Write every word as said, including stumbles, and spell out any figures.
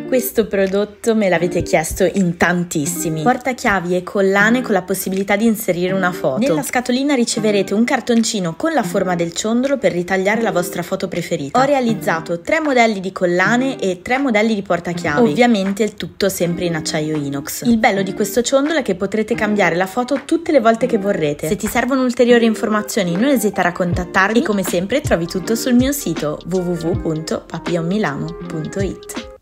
Questo prodotto me l'avete chiesto in tantissimi. Portachiavi e collane con la possibilità di inserire una foto. Nella scatolina riceverete un cartoncino con la forma del ciondolo per ritagliare la vostra foto preferita. Ho realizzato tre modelli di collane e tre modelli di portachiavi. Ovviamente il tutto sempre in acciaio inox. Il bello di questo ciondolo è che potrete cambiare la foto tutte le volte che vorrete. Se ti servono ulteriori informazioni non esitare a contattarmi e come sempre trovi tutto sul mio sito w w w punto papillon milano punto it.